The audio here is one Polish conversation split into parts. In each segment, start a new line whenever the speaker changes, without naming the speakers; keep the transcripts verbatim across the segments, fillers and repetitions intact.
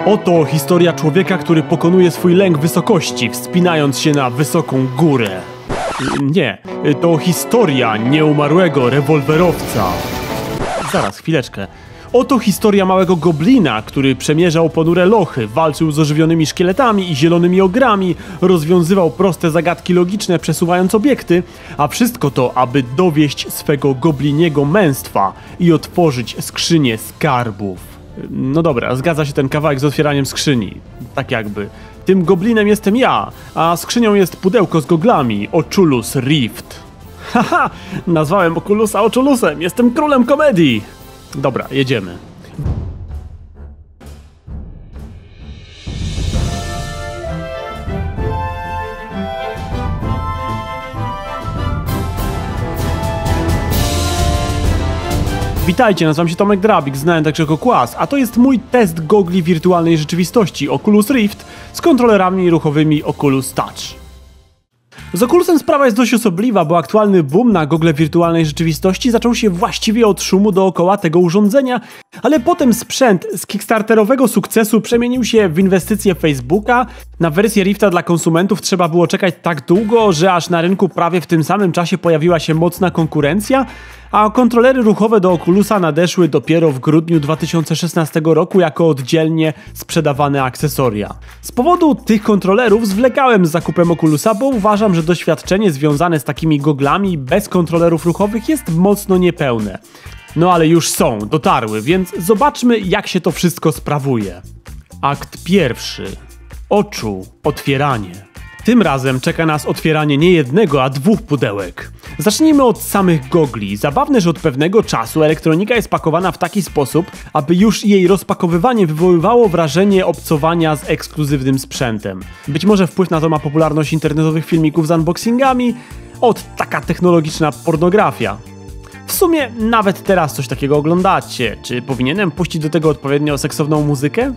Oto historia człowieka, który pokonuje swój lęk wysokości, wspinając się na wysoką górę. Nie, to historia nieumarłego rewolwerowca. Zaraz, chwileczkę. Oto historia małego goblina, który przemierzał ponure lochy, walczył z ożywionymi szkieletami i zielonymi ogrami, rozwiązywał proste zagadki logiczne, przesuwając obiekty, a wszystko to, aby dowieść swego gobliniego męstwa i otworzyć skrzynię skarbów. No dobra, zgadza się ten kawałek z otwieraniem skrzyni. Tak jakby. Tym goblinem jestem ja, a skrzynią jest pudełko z goglami, Oculus Rift. Haha, nazwałem Oculusa Oculusem, jestem królem komedii. Dobra, jedziemy. Witajcie, nazywam się Tomek Drabik, znany także jako Kłas, a to jest mój test gogli wirtualnej rzeczywistości Oculus Rift z kontrolerami ruchowymi Oculus Touch. Z Oculusem sprawa jest dość osobliwa, bo aktualny boom na gogle wirtualnej rzeczywistości zaczął się właściwie od szumu dookoła tego urządzenia, ale potem sprzęt z kickstarterowego sukcesu przemienił się w inwestycje Facebooka. Na wersję Rifta dla konsumentów trzeba było czekać tak długo, że aż na rynku prawie w tym samym czasie pojawiła się mocna konkurencja, a kontrolery ruchowe do Oculusa nadeszły dopiero w grudniu dwa tysiące szesnastego roku jako oddzielnie sprzedawane akcesoria. Z powodu tych kontrolerów zwlekałem z zakupem Oculusa, bo uważam, że doświadczenie związane z takimi goglami bez kontrolerów ruchowych jest mocno niepełne. No ale już są, dotarły, więc zobaczmy, jak się to wszystko sprawuje. Akt pierwszy. Oczu, otwieranie. Tym razem czeka nas otwieranie nie jednego, a dwóch pudełek. Zacznijmy od samych gogli. Zabawne, że od pewnego czasu elektronika jest pakowana w taki sposób, aby już jej rozpakowywanie wywoływało wrażenie obcowania z ekskluzywnym sprzętem. Być może wpływ na to ma popularność internetowych filmików z unboxingami, od taka technologiczna pornografia. W sumie nawet teraz coś takiego oglądacie. Czy powinienem puścić do tego odpowiednio seksowną muzykę?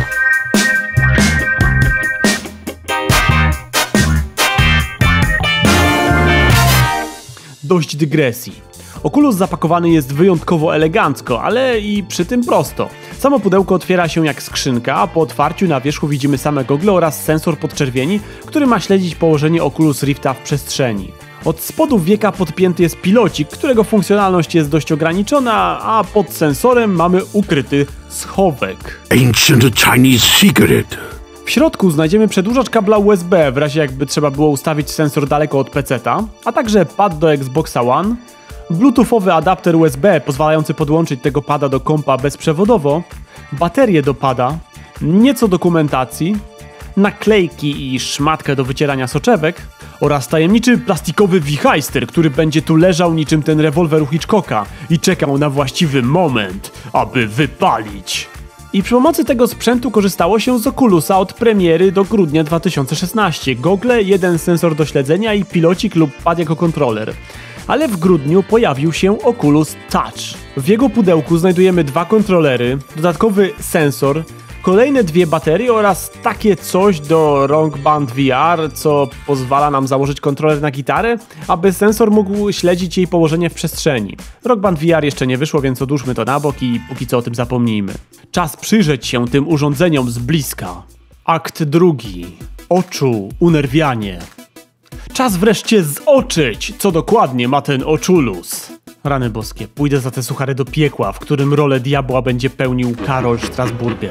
Dość dygresji. Oculus zapakowany jest wyjątkowo elegancko, ale i przy tym prosto. Samo pudełko otwiera się jak skrzynka, a po otwarciu na wierzchu widzimy same gogle oraz sensor podczerwieni, który ma śledzić położenie Oculus Rifta w przestrzeni. Od spodu wieka podpięty jest pilocik, którego funkcjonalność jest dość ograniczona, a pod sensorem mamy ukryty schowek.
Ancient Chinese secret.
W środku znajdziemy przedłużacz kabla U S B, w razie jakby trzeba było ustawić sensor daleko od peceta, a także pad do Xboxa One, bluetoothowy adapter U S B pozwalający podłączyć tego pada do kompa bezprzewodowo, baterię do pada, nieco dokumentacji, naklejki i szmatkę do wycierania soczewek oraz tajemniczy plastikowy wichajster, który będzie tu leżał niczym ten rewolwer u Hitchcocka i czekał na właściwy moment, aby wypalić. I przy pomocy tego sprzętu korzystało się z Oculusa od premiery do grudnia dwa tysiące szesnastego. Gogle, jeden sensor do śledzenia i pilocik lub pad jako kontroler. Ale w grudniu pojawił się Oculus Touch. W jego pudełku znajdujemy dwa kontrolery, dodatkowy sensor, kolejne dwie baterie oraz takie coś do Rock Band V R, co pozwala nam założyć kontroler na gitarę, aby sensor mógł śledzić jej położenie w przestrzeni. Rock Band V R jeszcze nie wyszło, więc odłóżmy to na bok i póki co o tym zapomnijmy. Czas przyjrzeć się tym urządzeniom z bliska. Akt drugi. Oczu, unerwianie. Czas wreszcie zoczyć, co dokładnie ma ten Oculus. Rany boskie, pójdę za te suchary do piekła, w którym rolę diabła będzie pełnił Karol Strasburger.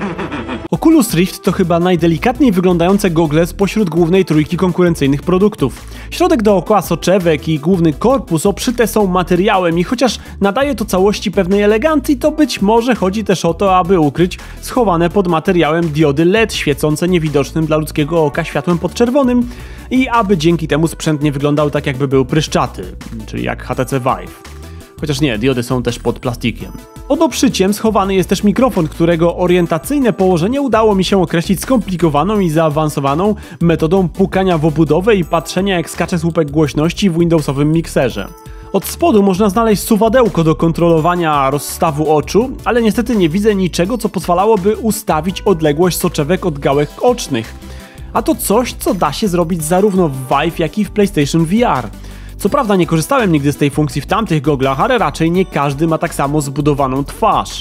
Oculus Rift to chyba najdelikatniej wyglądające gogle spośród głównej trójki konkurencyjnych produktów. Środek dookoła soczewek i główny korpus obszyte są materiałem i chociaż nadaje to całości pewnej elegancji, to być może chodzi też o to, aby ukryć schowane pod materiałem diody L E D świecące niewidocznym dla ludzkiego oka światłem podczerwonym i aby dzięki temu sprzęt nie wyglądał tak, jakby był pryszczaty, czyli jak H T C Vive. Chociaż nie, diody są też pod plastikiem. Pod obszyciem schowany jest też mikrofon, którego orientacyjne położenie udało mi się określić skomplikowaną i zaawansowaną metodą pukania w obudowę i patrzenia, jak skacze słupek głośności w Windowsowym mikserze. Od spodu można znaleźć suwadełko do kontrolowania rozstawu oczu, ale niestety nie widzę niczego, co pozwalałoby ustawić odległość soczewek od gałek ocznych. A to coś, co da się zrobić zarówno w Vive, jak i w PlayStation V R. Co prawda nie korzystałem nigdy z tej funkcji w tamtych goglach, ale raczej nie każdy ma tak samo zbudowaną twarz.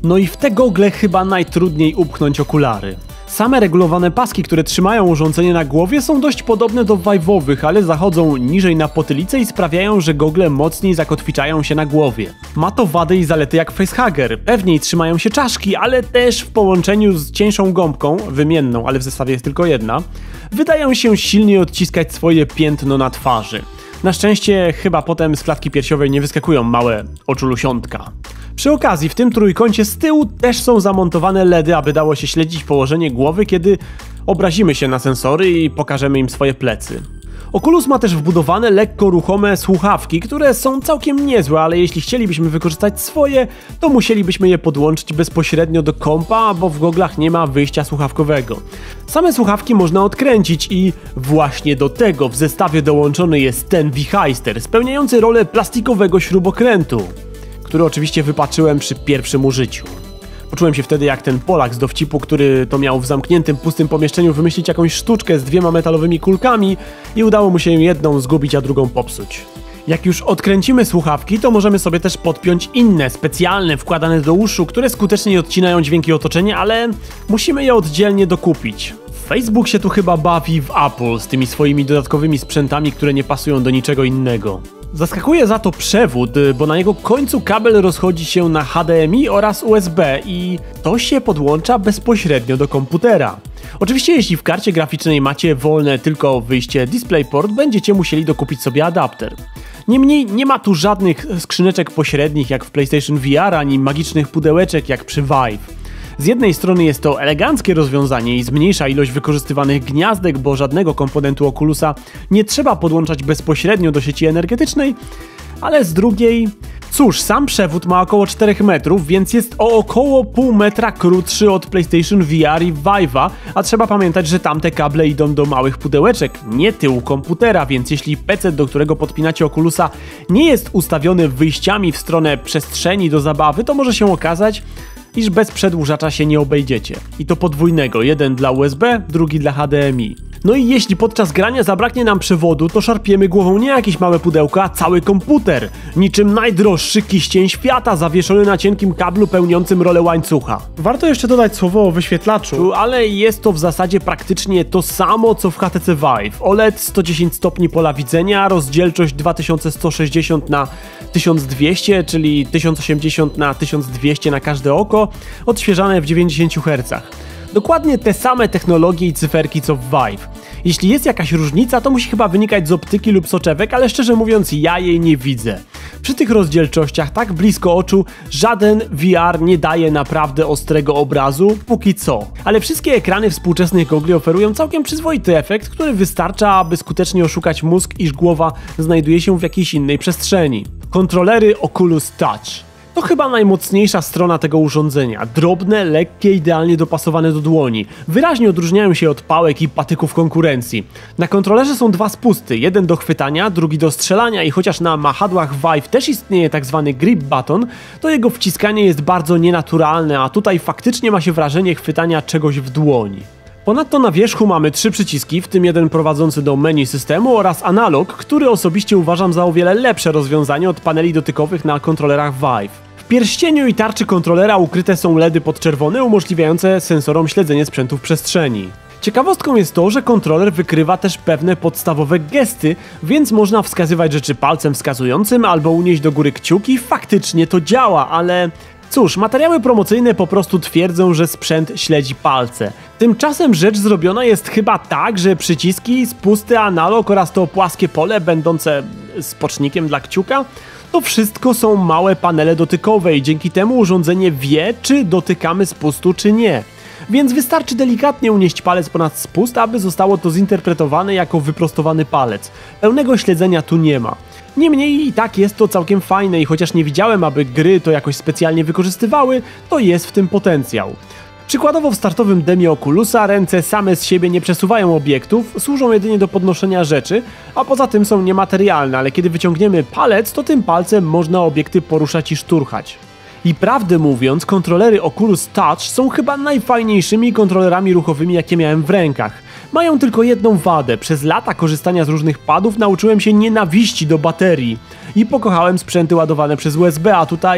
No i w te gogle chyba najtrudniej upchnąć okulary. Same regulowane paski, które trzymają urządzenie na głowie, są dość podobne do Vive'owych, ale zachodzą niżej na potylicę i sprawiają, że gogle mocniej zakotwiczają się na głowie. Ma to wady i zalety jak facehugger. Pewniej trzymają się czaszki, ale też w połączeniu z cieńszą gąbką, wymienną, ale w zestawie jest tylko jedna, wydają się silniej odciskać swoje piętno na twarzy. Na szczęście chyba potem z klatki piersiowej nie wyskakują małe oczulusiątka. Przy okazji w tym trójkącie z tyłu też są zamontowane ledy, aby dało się śledzić położenie głowy, kiedy obrazimy się na sensory i pokażemy im swoje plecy. Oculus ma też wbudowane lekko ruchome słuchawki, które są całkiem niezłe, ale jeśli chcielibyśmy wykorzystać swoje, to musielibyśmy je podłączyć bezpośrednio do kompa, bo w goglach nie ma wyjścia słuchawkowego. Same słuchawki można odkręcić i właśnie do tego w zestawie dołączony jest ten wichajster, spełniający rolę plastikowego śrubokrętu, który oczywiście wypatrzyłem przy pierwszym użyciu. Poczułem się wtedy jak ten Polak z dowcipu, który to miał w zamkniętym, pustym pomieszczeniu wymyślić jakąś sztuczkę z dwiema metalowymi kulkami i udało mu się jedną zgubić, a drugą popsuć. Jak już odkręcimy słuchawki, to możemy sobie też podpiąć inne, specjalne, wkładane do uszu, które skutecznie odcinają dźwięki otoczenia, ale musimy je oddzielnie dokupić. Facebook się tu chyba bawi w Apple z tymi swoimi dodatkowymi sprzętami, które nie pasują do niczego innego. Zaskakuje za to przewód, bo na jego końcu kabel rozchodzi się na H D M I oraz U S B i to się podłącza bezpośrednio do komputera. Oczywiście jeśli w karcie graficznej macie wolne tylko wyjście DisplayPort, będziecie musieli dokupić sobie adapter. Niemniej nie ma tu żadnych skrzyneczek pośrednich jak w PlayStation V R, ani magicznych pudełeczek jak przy Vive. Z jednej strony jest to eleganckie rozwiązanie i zmniejsza ilość wykorzystywanych gniazdek, bo żadnego komponentu Oculusa nie trzeba podłączać bezpośrednio do sieci energetycznej, ale z drugiej, cóż, sam przewód ma około czterech metrów, więc jest o około pół metra krótszy od PlayStation V R i Vive'a, a trzeba pamiętać, że tamte kable idą do małych pudełeczek, nie tyłu komputera, więc jeśli P C, do którego podpinacie Oculusa, nie jest ustawiony wyjściami w stronę przestrzeni do zabawy, to może się okazać, iż bez przedłużacza się nie obejdziecie. I to podwójnego, jeden dla U S B, drugi dla H D M I. No i jeśli podczas grania zabraknie nam przewodu, to szarpiemy głową nie jakieś małe pudełko, a cały komputer. Niczym najdroższy kiścień świata zawieszony na cienkim kablu pełniącym rolę łańcucha. Warto jeszcze dodać słowo o wyświetlaczu, ale jest to w zasadzie praktycznie to samo co w H T C Vive. O L E D sto dziesięć stopni pola widzenia, rozdzielczość dwa tysiące sto sześćdziesiąt na tysiąc dwieście, czyli tysiąc osiemdziesiąt na tysiąc dwieście na każde oko, odświeżane w dziewięćdziesięciu hercach. Dokładnie te same technologie i cyferki co w Vive. Jeśli jest jakaś różnica, to musi chyba wynikać z optyki lub soczewek, ale szczerze mówiąc ja jej nie widzę. Przy tych rozdzielczościach tak blisko oczu żaden V R nie daje naprawdę ostrego obrazu, póki co. Ale wszystkie ekrany współczesnych gogli oferują całkiem przyzwoity efekt, który wystarcza, aby skutecznie oszukać mózg, iż głowa znajduje się w jakiejś innej przestrzeni. Kontrolery Oculus Touch. To chyba najmocniejsza strona tego urządzenia. Drobne, lekkie, idealnie dopasowane do dłoni. Wyraźnie odróżniają się od pałek i patyków konkurencji. Na kontrolerze są dwa spusty, jeden do chwytania, drugi do strzelania i chociaż na machadłach Vive też istnieje tak zwany grip button, to jego wciskanie jest bardzo nienaturalne, a tutaj faktycznie ma się wrażenie chwytania czegoś w dłoni. Ponadto na wierzchu mamy trzy przyciski, w tym jeden prowadzący do menu systemu oraz analog, który osobiście uważam za o wiele lepsze rozwiązanie od paneli dotykowych na kontrolerach Vive. W pierścieniu i tarczy kontrolera ukryte są ledy podczerwone umożliwiające sensorom śledzenie sprzętu w przestrzeni. Ciekawostką jest to, że kontroler wykrywa też pewne podstawowe gesty, więc można wskazywać rzeczy palcem wskazującym albo unieść do góry kciuki, faktycznie to działa, ale... Cóż, materiały promocyjne po prostu twierdzą, że sprzęt śledzi palce. Tymczasem rzecz zrobiona jest chyba tak, że przyciski, spusty, analog oraz to płaskie pole będące spocznikiem dla kciuka, to wszystko są małe panele dotykowe i dzięki temu urządzenie wie, czy dotykamy spustu, czy nie. Więc wystarczy delikatnie unieść palec ponad spust, aby zostało to zinterpretowane jako wyprostowany palec. Pełnego śledzenia tu nie ma. Niemniej i tak jest to całkiem fajne i chociaż nie widziałem, aby gry to jakoś specjalnie wykorzystywały, to jest w tym potencjał. Przykładowo w startowym demie Oculusa ręce same z siebie nie przesuwają obiektów, służą jedynie do podnoszenia rzeczy, a poza tym są niematerialne, ale kiedy wyciągniemy palec, to tym palcem można obiekty poruszać i szturchać. I prawdę mówiąc, kontrolery Oculus Touch są chyba najfajniejszymi kontrolerami ruchowymi, jakie miałem w rękach. Mają tylko jedną wadę. Przez lata korzystania z różnych padów nauczyłem się nienawiści do baterii i pokochałem sprzęty ładowane przez U S B, a tutaj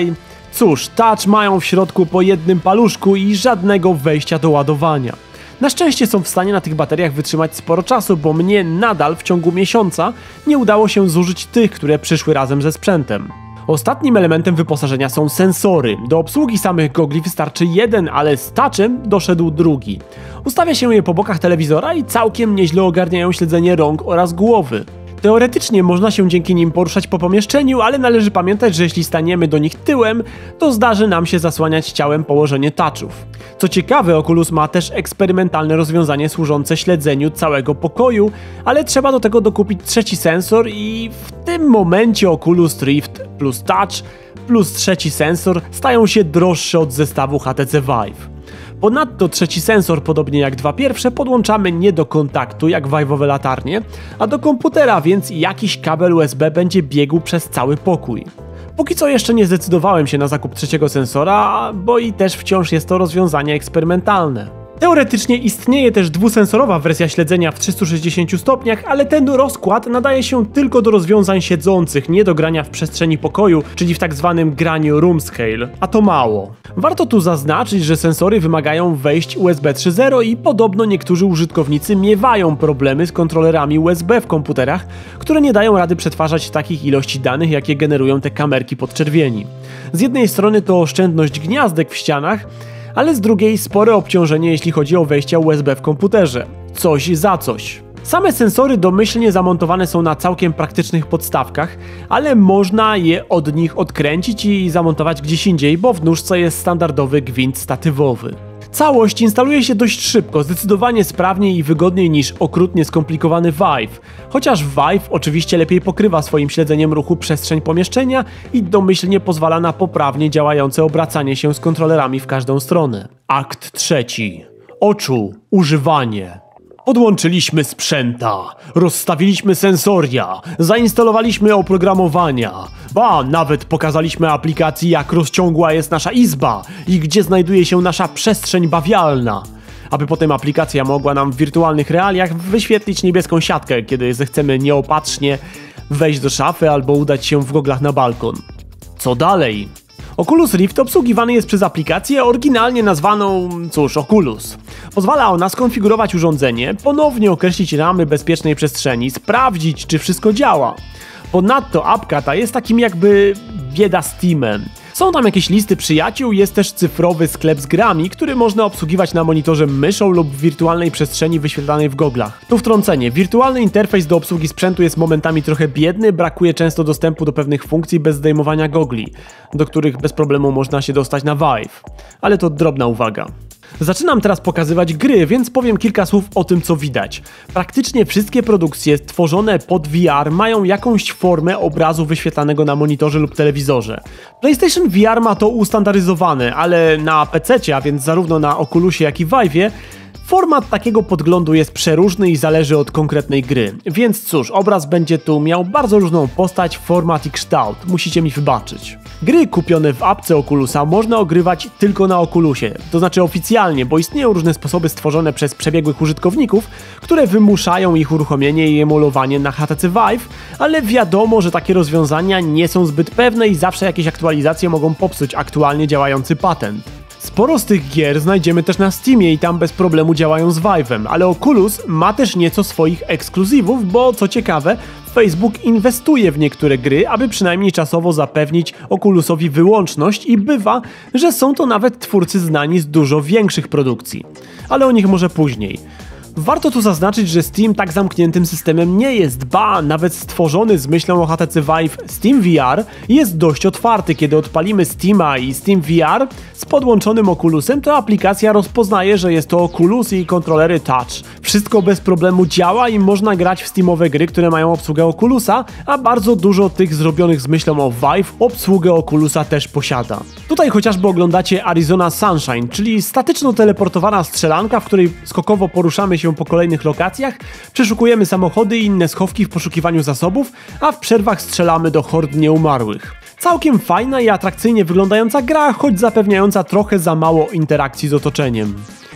Cóż, Touch mają w środku po jednym paluszku i żadnego wejścia do ładowania. Na szczęście są w stanie na tych bateriach wytrzymać sporo czasu, bo mnie nadal w ciągu miesiąca nie udało się zużyć tych, które przyszły razem ze sprzętem. Ostatnim elementem wyposażenia są sensory. Do obsługi samych gogli wystarczy jeden, ale z Touchem doszedł drugi. Ustawia się je po bokach telewizora i całkiem nieźle ogarniają śledzenie rąk oraz głowy. Teoretycznie można się dzięki nim poruszać po pomieszczeniu, ale należy pamiętać, że jeśli staniemy do nich tyłem, to zdarzy nam się zasłaniać ciałem położenie touchów. Co ciekawe, Oculus ma też eksperymentalne rozwiązanie służące śledzeniu całego pokoju, ale trzeba do tego dokupić trzeci sensor i w tym momencie Oculus Rift plus Touch plus trzeci sensor stają się droższe od zestawu H T C Vive. Ponadto trzeci sensor, podobnie jak dwa pierwsze, podłączamy nie do kontaktu jak Vive'owe latarnie, a do komputera, więc jakiś kabel U S B będzie biegł przez cały pokój. Póki co jeszcze nie zdecydowałem się na zakup trzeciego sensora, bo i też wciąż jest to rozwiązanie eksperymentalne. Teoretycznie istnieje też dwusensorowa wersja śledzenia w trzystu sześćdziesięciu stopniach, ale ten rozkład nadaje się tylko do rozwiązań siedzących, nie do grania w przestrzeni pokoju, czyli w tak zwanym graniu room scale, a to mało. Warto tu zaznaczyć, że sensory wymagają wejść U S B trzy zero i podobno niektórzy użytkownicy miewają problemy z kontrolerami U S B w komputerach, które nie dają rady przetwarzać takich ilości danych, jakie generują te kamerki podczerwieni. Z jednej strony to oszczędność gniazdek w ścianach, ale z drugiej spore obciążenie, jeśli chodzi o wejścia U S B w komputerze. Coś za coś. Same sensory domyślnie zamontowane są na całkiem praktycznych podstawkach, ale można je od nich odkręcić i zamontować gdzieś indziej, bo w nóżce jest standardowy gwint statywowy. Całość instaluje się dość szybko, zdecydowanie sprawniej i wygodniej niż okrutnie skomplikowany Vive. Chociaż Vive oczywiście lepiej pokrywa swoim śledzeniem ruchu przestrzeń pomieszczenia i domyślnie pozwala na poprawnie działające obracanie się z kontrolerami w każdą stronę. Akt trzeci. Oczu. Używanie. Podłączyliśmy sprzęta, rozstawiliśmy sensoria, zainstalowaliśmy oprogramowania, ba, nawet pokazaliśmy aplikacji, jak rozciągła jest nasza izba i gdzie znajduje się nasza przestrzeń bawialna, aby potem aplikacja mogła nam w wirtualnych realiach wyświetlić niebieską siatkę, kiedy zechcemy nieopatrznie wejść do szafy albo udać się w goglach na balkon. Co dalej? Oculus Rift obsługiwany jest przez aplikację oryginalnie nazwaną, cóż, Oculus. Pozwala ona skonfigurować urządzenie, ponownie określić ramy bezpiecznej przestrzeni, sprawdzić, czy wszystko działa. Ponadto apka ta jest takim jakby bieda Steamem. Są tam jakieś listy przyjaciół, jest też cyfrowy sklep z grami, który można obsługiwać na monitorze myszą lub w wirtualnej przestrzeni wyświetlanej w goglach. Tu wtrącenie, wirtualny interfejs do obsługi sprzętu jest momentami trochę biedny, brakuje często dostępu do pewnych funkcji bez zdejmowania gogli, do których bez problemu można się dostać na Vive. Ale to drobna uwaga. Zaczynam teraz pokazywać gry, więc powiem kilka słów o tym, co widać. Praktycznie wszystkie produkcje tworzone pod V R mają jakąś formę obrazu wyświetlanego na monitorze lub telewizorze. PlayStation V R ma to ustandaryzowane, ale na pececie, a więc zarówno na Oculusie, jak i Vive'ie, format takiego podglądu jest przeróżny i zależy od konkretnej gry. Więc cóż, obraz będzie tu miał bardzo różną postać, format i kształt. Musicie mi wybaczyć. Gry kupione w apce Oculusa można ogrywać tylko na Oculusie, to znaczy oficjalnie, bo istnieją różne sposoby stworzone przez przebiegłych użytkowników, które wymuszają ich uruchomienie i emulowanie na H T C Vive, ale wiadomo, że takie rozwiązania nie są zbyt pewne i zawsze jakieś aktualizacje mogą popsuć aktualnie działający patent. Sporo z tych gier znajdziemy też na Steamie i tam bez problemu działają z Vive'em, ale Oculus ma też nieco swoich ekskluzywów, bo co ciekawe, Facebook inwestuje w niektóre gry, aby przynajmniej czasowo zapewnić Oculusowi wyłączność i bywa, że są to nawet twórcy znani z dużo większych produkcji. Ale o nich może później. Warto tu zaznaczyć, że Steam tak zamkniętym systemem nie jest, ba, nawet stworzony z myślą o H T C Vive Steam V R jest dość otwarty. Kiedy odpalimy Steama i Steam V R z podłączonym Oculusem, to aplikacja rozpoznaje, że jest to Oculus i kontrolery Touch. Wszystko bez problemu działa i można grać w Steamowe gry, które mają obsługę Oculusa, a bardzo dużo tych zrobionych z myślą o Vive obsługę Oculusa też posiada. Tutaj chociażby oglądacie Arizona Sunshine, czyli statyczno teleportowana strzelanka, w której skokowo poruszamy się po kolejnych lokacjach, przeszukujemy samochody i inne schowki w poszukiwaniu zasobów, a w przerwach strzelamy do hord nieumarłych. Całkiem fajna i atrakcyjnie wyglądająca gra, choć zapewniająca trochę za mało interakcji z otoczeniem.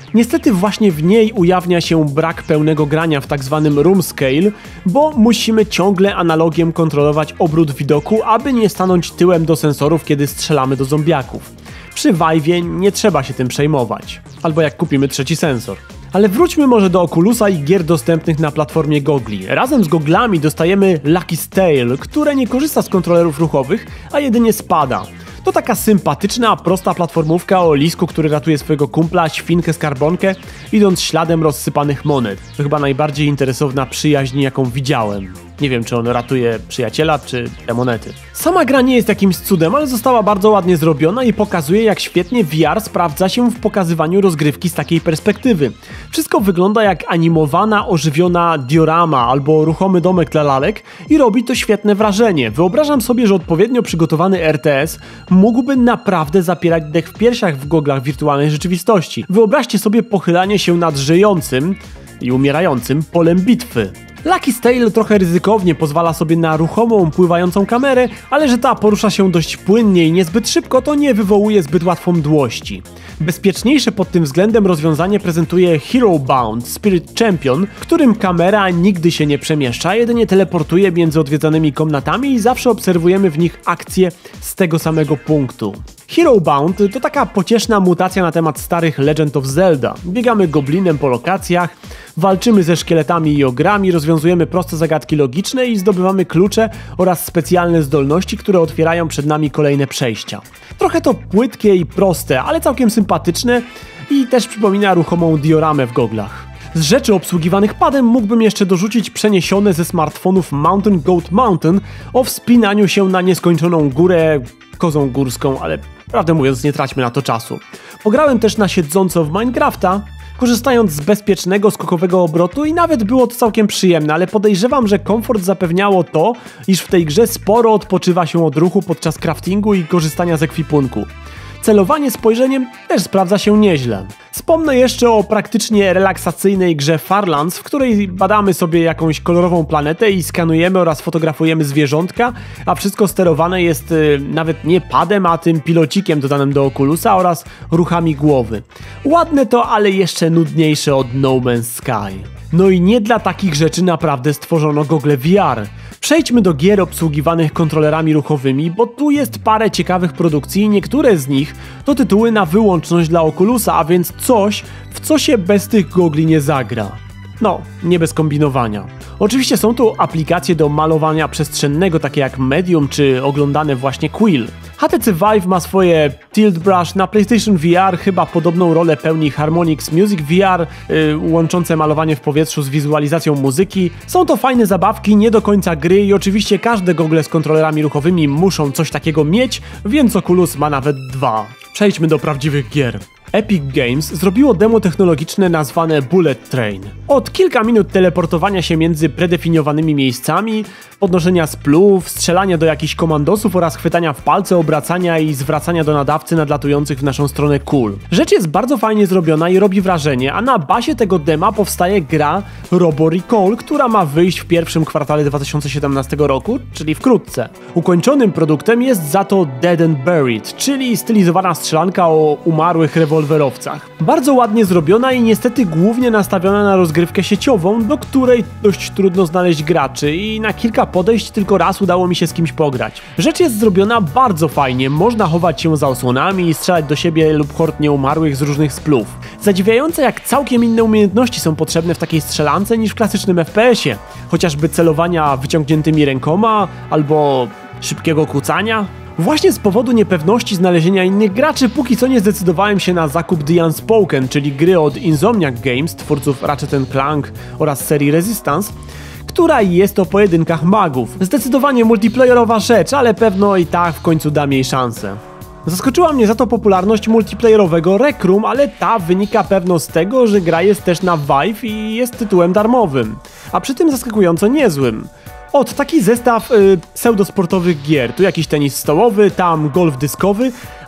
Niestety właśnie w niej ujawnia się brak pełnego grania w tak zwanym room scale, bo musimy ciągle analogiem kontrolować obrót widoku, aby nie stanąć tyłem do sensorów, kiedy strzelamy do zombiaków. Przy Vive'ie nie trzeba się tym przejmować. Albo jak kupimy trzeci sensor. Ale wróćmy może do Oculusa i gier dostępnych na platformie gogli. Razem z goglami dostajemy Lucky's Tale, które nie korzysta z kontrolerów ruchowych, a jedynie z pada. To taka sympatyczna, prosta platformówka o lisku, który ratuje swojego kumpla, świnkę skarbonkę, idąc śladem rozsypanych monet. To chyba najbardziej interesowna przyjaźń, jaką widziałem. Nie wiem, czy on ratuje przyjaciela, czy te monety. Sama gra nie jest jakimś cudem, ale została bardzo ładnie zrobiona i pokazuje, jak świetnie V R sprawdza się w pokazywaniu rozgrywki z takiej perspektywy. Wszystko wygląda jak animowana, ożywiona diorama albo ruchomy domek dla lalek i robi to świetne wrażenie. Wyobrażam sobie, że odpowiednio przygotowany R T S mógłby naprawdę zapierać dech w piersiach w goglach wirtualnej rzeczywistości. Wyobraźcie sobie pochylanie się nad żyjącym i umierającym polem bitwy. Lucky's Tale trochę ryzykownie pozwala sobie na ruchomą, pływającą kamerę, ale że ta porusza się dość płynnie i niezbyt szybko, to nie wywołuje zbyt łatwo mdłości. Bezpieczniejsze pod tym względem rozwiązanie prezentuje Hero Bound Spirit Champion, którym kamera nigdy się nie przemieszcza, jedynie teleportuje między odwiedzanymi komnatami i zawsze obserwujemy w nich akcje z tego samego punktu. Hero Bound to taka pocieszna mutacja na temat starych Legend of Zelda. Biegamy goblinem po lokacjach, walczymy ze szkieletami i ogrami, rozwiązujemy proste zagadki logiczne i zdobywamy klucze oraz specjalne zdolności, które otwierają przed nami kolejne przejścia. Trochę to płytkie i proste, ale całkiem sympatyczne i też przypomina ruchomą dioramę w goglach. Z rzeczy obsługiwanych padem mógłbym jeszcze dorzucić przeniesione ze smartfonów Mountain Goat Mountain o wspinaniu się na nieskończoną górę kozą górską, ale prawdę mówiąc nie traćmy na to czasu. Pograłem też na siedząco w Minecrafta, korzystając z bezpiecznego skokowego obrotu i nawet było to całkiem przyjemne, ale podejrzewam, że komfort zapewniało to, iż w tej grze sporo odpoczywa się od ruchu podczas craftingu i korzystania z ekwipunku. Celowanie spojrzeniem też sprawdza się nieźle. Wspomnę jeszcze o praktycznie relaksacyjnej grze Farlands, w której badamy sobie jakąś kolorową planetę i skanujemy oraz fotografujemy zwierzątka, a wszystko sterowane jest y, nawet nie padem, a tym pilocikiem dodanym do Oculusa oraz ruchami głowy. Ładne to, ale jeszcze nudniejsze od No Man's Sky. No i nie dla takich rzeczy naprawdę stworzono gogle V R. Przejdźmy do gier obsługiwanych kontrolerami ruchowymi, bo tu jest parę ciekawych produkcji i niektóre z nich to tytuły na wyłączność dla Oculusa, a więc coś, w co się bez tych gogli nie zagra. No, nie bez kombinowania. Oczywiście są tu aplikacje do malowania przestrzennego, takie jak Medium czy oglądane właśnie Quill. H T C Vive ma swoje Tilt Brush, na PlayStation V R chyba podobną rolę pełni Harmonix Music V R, yy, łączące malowanie w powietrzu z wizualizacją muzyki. Są to fajne zabawki, nie do końca gry i oczywiście każde gogle z kontrolerami ruchowymi muszą coś takiego mieć, więc Oculus ma nawet dwa. Przejdźmy do prawdziwych gier. Epic Games zrobiło demo technologiczne nazwane Bullet Train. Od kilka minut teleportowania się między predefiniowanymi miejscami, podnoszenia splów, strzelania do jakichś komandosów oraz chwytania w palce, obracania i zwracania do nadawcy nadlatujących w naszą stronę kul. Rzecz jest bardzo fajnie zrobiona i robi wrażenie, a na bazie tego dema powstaje gra Robo Recall, która ma wyjść w pierwszym kwartale dwa tysiące siedemnastego roku, czyli wkrótce. Ukończonym produktem jest za to Dead and Buried, czyli stylizowana strzelanka o umarłych rewolwerowcach. Bardzo ładnie zrobiona i niestety głównie nastawiona na rozgrywkę sieciową, do której dość trudno znaleźć graczy i na kilka podejść tylko raz udało mi się z kimś pograć. Rzecz jest zrobiona bardzo fajnie, można chować się za osłonami i strzelać do siebie lub hord nieumarłych z różnych splów. Zadziwiające, jak całkiem inne umiejętności są potrzebne w takiej strzelance niż w klasycznym F P S ie. Chociażby celowania wyciągniętymi rękoma albo szybkiego kucania. Właśnie z powodu niepewności znalezienia innych graczy póki co nie zdecydowałem się na zakup The Unspoken, czyli gry od Insomniac Games, twórców Ratchet and Clank oraz serii Resistance, która jest o pojedynkach magów. Zdecydowanie multiplayerowa rzecz, ale pewno i tak w końcu dam jej szansę. Zaskoczyła mnie za to popularność multiplayerowego Rec Room, ale ta wynika pewno z tego, że gra jest też na Vive i jest tytułem darmowym, a przy tym zaskakująco niezłym. Ot, taki zestaw y, pseudosportowych gier, tu jakiś tenis stołowy, tam golf dyskowy,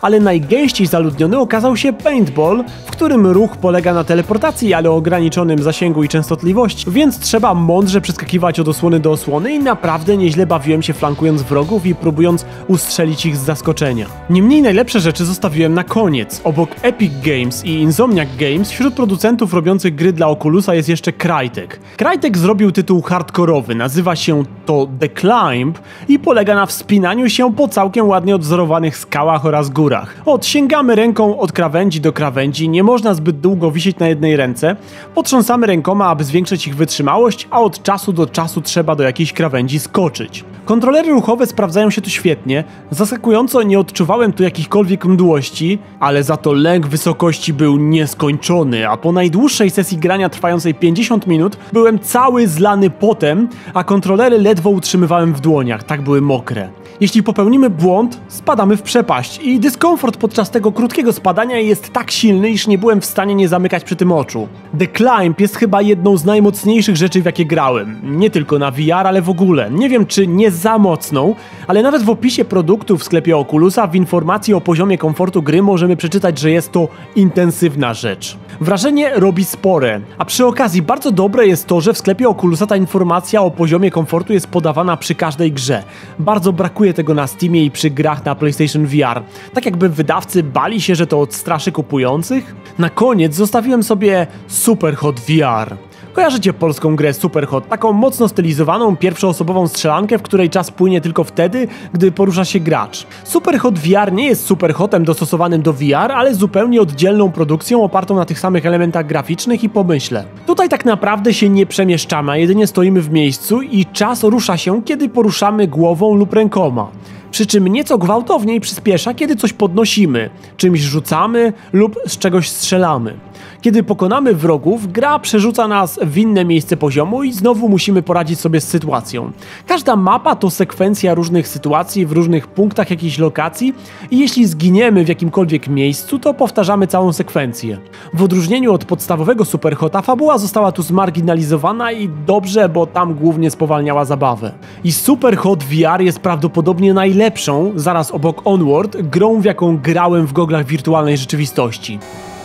ale najgęściej zaludniony okazał się paintball, w którym ruch polega na teleportacji, ale o ograniczonym zasięgu i częstotliwości, więc trzeba mądrze przeskakiwać od osłony do osłony i naprawdę nieźle bawiłem się flankując wrogów i próbując ustrzelić ich z zaskoczenia. Niemniej najlepsze rzeczy zostawiłem na koniec. Obok Epic Games i Insomniac Games wśród producentów robiących gry dla Oculusa jest jeszcze Crytek. Crytek zrobił tytuł hardkorowy, nazywa się to The Climb i polega na wspinaniu się po całkiem ładnie odwzorowanych skałach oraz górach. Odsięgamy ręką od krawędzi do krawędzi, nie można zbyt długo wisieć na jednej ręce, potrząsamy rękoma, aby zwiększyć ich wytrzymałość, a od czasu do czasu trzeba do jakiejś krawędzi skoczyć. Kontrolery ruchowe sprawdzają się tu świetnie, zaskakująco nie odczuwałem tu jakichkolwiek mdłości, ale za to lęk wysokości był nieskończony, a po najdłuższej sesji grania trwającej pięćdziesiąt minut byłem cały zlany potem, a kontrolery ledwo utrzymywałem w dłoniach, tak były mokre. Jeśli popełnimy błąd, spadamy w przepaść i dyskomfort podczas tego krótkiego spadania jest tak silny, iż nie byłem w stanie nie zamykać przy tym oczu. The Climb jest chyba jedną z najmocniejszych rzeczy, w jakie grałem. Nie tylko na V R, ale w ogóle. Nie wiem, czy nie za mocną, ale nawet w opisie produktu w sklepie Oculusa w informacji o poziomie komfortu gry możemy przeczytać, że jest to intensywna rzecz. Wrażenie robi spore, a przy okazji bardzo dobre jest to, że w sklepie Oculusa ta informacja o poziomie komfortu jest podawana przy każdej grze. Bardzo brakuje tego na Steamie i przy grach na PlayStation V R. Tak jakby wydawcy bali się, że to odstraszy kupujących. Na koniec zostawiłem sobie Superhot V R. Kojarzycie polską grę Superhot, taką mocno stylizowaną, pierwszoosobową strzelankę, w której czas płynie tylko wtedy, gdy porusza się gracz. Superhot V R nie jest Superhotem dostosowanym do V R, ale zupełnie oddzielną produkcją opartą na tych samych elementach graficznych i pomyśle. Tutaj tak naprawdę się nie przemieszczamy, a jedynie stoimy w miejscu i czas rusza się, kiedy poruszamy głową lub rękoma. Przy czym nieco gwałtowniej przyspiesza, kiedy coś podnosimy, czymś rzucamy lub z czegoś strzelamy. Kiedy pokonamy wrogów, gra przerzuca nas w inne miejsce poziomu i znowu musimy poradzić sobie z sytuacją. Każda mapa to sekwencja różnych sytuacji w różnych punktach jakiejś lokacji i jeśli zginiemy w jakimkolwiek miejscu, to powtarzamy całą sekwencję. W odróżnieniu od podstawowego Superhota fabuła została tu zmarginalizowana i dobrze, bo tam głównie spowalniała zabawę. I Superhot V R jest prawdopodobnie najlepszą, zaraz obok Onward, grą, w jaką grałem w goglach wirtualnej rzeczywistości.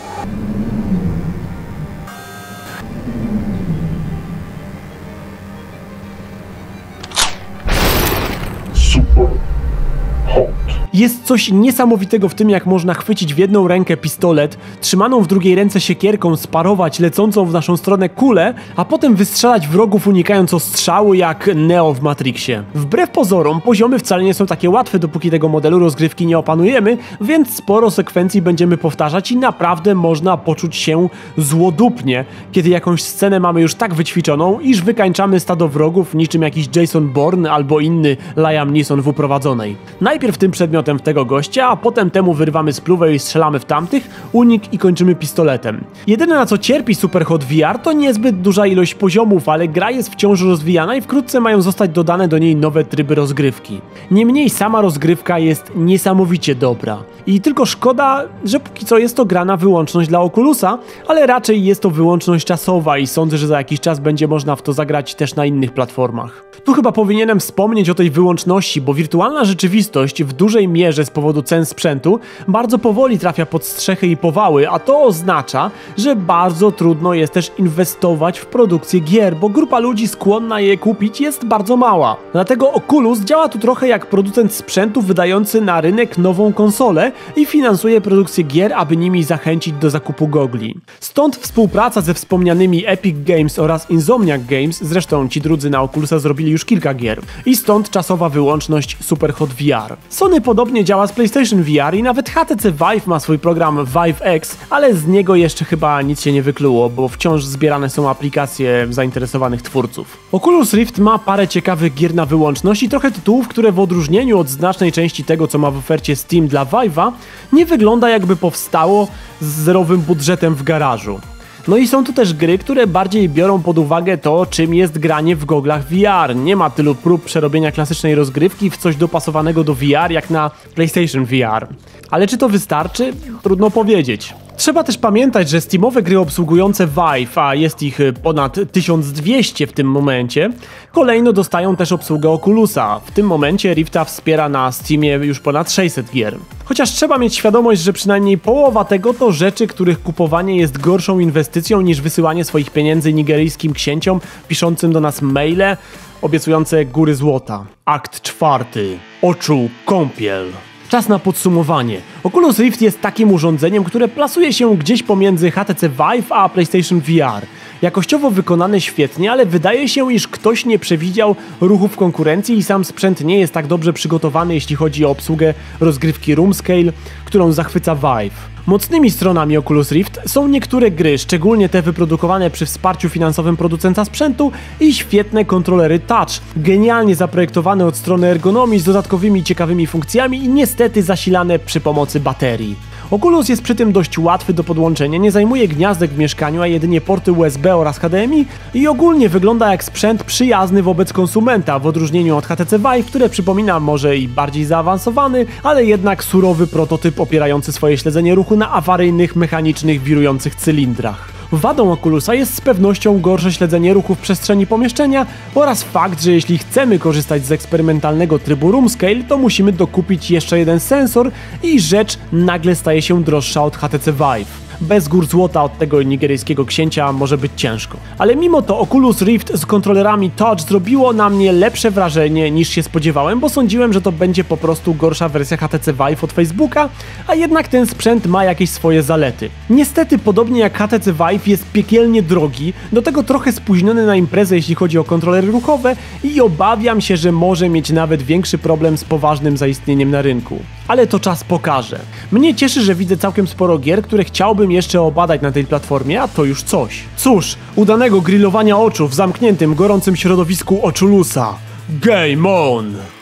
Jest coś niesamowitego w tym, jak można chwycić w jedną rękę pistolet, trzymaną w drugiej ręce siekierką, sparować lecącą w naszą stronę kulę, a potem wystrzelać wrogów, unikając ostrzału jak Neo w Matrixie. Wbrew pozorom, poziomy wcale nie są takie łatwe, dopóki tego modelu rozgrywki nie opanujemy, więc sporo sekwencji będziemy powtarzać i naprawdę można poczuć się złodupnie, kiedy jakąś scenę mamy już tak wyćwiczoną, iż wykańczamy stado wrogów niczym jakiś Jason Bourne albo inny Liam Neeson w Uprowadzonej. Najpierw tym przedmiotem w tego gościa, a potem temu wyrywamy spluwę i strzelamy w tamtych, unik i kończymy pistoletem. Jedyne, na co cierpi Superhot V R, to niezbyt duża ilość poziomów, ale gra jest wciąż rozwijana i wkrótce mają zostać dodane do niej nowe tryby rozgrywki. Niemniej sama rozgrywka jest niesamowicie dobra. I tylko szkoda, że póki co jest to gra na wyłączność dla Oculusa, ale raczej jest to wyłączność czasowa i sądzę, że za jakiś czas będzie można w to zagrać też na innych platformach. Tu chyba powinienem wspomnieć o tej wyłączności, bo wirtualna rzeczywistość w dużej mierze z powodu cen sprzętu bardzo powoli trafia pod strzechy i powały, a to oznacza, że bardzo trudno jest też inwestować w produkcję gier, bo grupa ludzi skłonna je kupić jest bardzo mała. Dlatego Oculus działa tu trochę jak producent sprzętu wydający na rynek nową konsolę i finansuje produkcję gier, aby nimi zachęcić do zakupu gogli. Stąd współpraca ze wspomnianymi Epic Games oraz Insomniac Games, zresztą ci drudzy na Oculusa zrobili już kilka gier. I stąd czasowa wyłączność Superhot V R. Sony podobnie działa z PlayStation V R i nawet H T C Vive ma swój program Vive X, ale z niego jeszcze chyba nic się nie wykluło, bo wciąż zbierane są aplikacje zainteresowanych twórców. Oculus Rift ma parę ciekawych gier na wyłączność i trochę tytułów, które w odróżnieniu od znacznej części tego, co ma w ofercie Steam dla Vive'a, nie wygląda jakby powstało z zerowym budżetem w garażu. No i są tu też gry, które bardziej biorą pod uwagę to, czym jest granie w goglach V R. Nie ma tylu prób przerobienia klasycznej rozgrywki w coś dopasowanego do V R jak na PlayStation V R. Ale czy to wystarczy? Trudno powiedzieć. Trzeba też pamiętać, że steamowe gry obsługujące Vive, a jest ich ponad tysiąc dwieście w tym momencie, kolejno dostają też obsługę Oculusa. W tym momencie Rifta wspiera na Steamie już ponad sześćset gier. Chociaż trzeba mieć świadomość, że przynajmniej połowa tego to rzeczy, których kupowanie jest gorszą inwestycją niż wysyłanie swoich pieniędzy nigeryjskim księciom piszącym do nas maile obiecujące góry złota. Akt czwarty. Oczu kąpiel. Czas na podsumowanie. Oculus Rift jest takim urządzeniem, które plasuje się gdzieś pomiędzy H T C Vive a PlayStation V R. Jakościowo wykonane świetnie, ale wydaje się, iż ktoś nie przewidział ruchów konkurencji i sam sprzęt nie jest tak dobrze przygotowany, jeśli chodzi o obsługę rozgrywki Room Scale, którą zachwyca Vive. Mocnymi stronami Oculus Rift są niektóre gry, szczególnie te wyprodukowane przy wsparciu finansowym producenta sprzętu i świetne kontrolery touch, genialnie zaprojektowane od strony ergonomii z dodatkowymi ciekawymi funkcjami i niestety zasilane przy pomocy baterii. Oculus jest przy tym dość łatwy do podłączenia, nie zajmuje gniazdek w mieszkaniu, a jedynie porty U S B oraz H D M I i ogólnie wygląda jak sprzęt przyjazny wobec konsumenta, w odróżnieniu od H T C Vive, które przypomina może i bardziej zaawansowany, ale jednak surowy prototyp opierający swoje śledzenie ruchu na awaryjnych, mechanicznych, wirujących cylindrach. Wadą Oculusa jest z pewnością gorsze śledzenie ruchu w przestrzeni pomieszczenia oraz fakt, że jeśli chcemy korzystać z eksperymentalnego trybu Room Scale, to musimy dokupić jeszcze jeden sensor i rzecz nagle staje się droższa od H T C Vive. Bez gór złota od tego nigeryjskiego księcia może być ciężko. Ale mimo to Oculus Rift z kontrolerami touch zrobiło na mnie lepsze wrażenie niż się spodziewałem, bo sądziłem, że to będzie po prostu gorsza wersja H T C Vive od Facebooka, a jednak ten sprzęt ma jakieś swoje zalety. Niestety, podobnie jak H T C Vive, jest piekielnie drogi, do tego trochę spóźniony na imprezę, jeśli chodzi o kontrolery ruchowe i obawiam się, że może mieć nawet większy problem z poważnym zaistnieniem na rynku. Ale to czas pokaże. Mnie cieszy, że widzę całkiem sporo gier, które chciałbym jeszcze obadać na tej platformie, a to już coś. Cóż, udanego grillowania oczu w zamkniętym, gorącym środowisku Oculusa. Game on!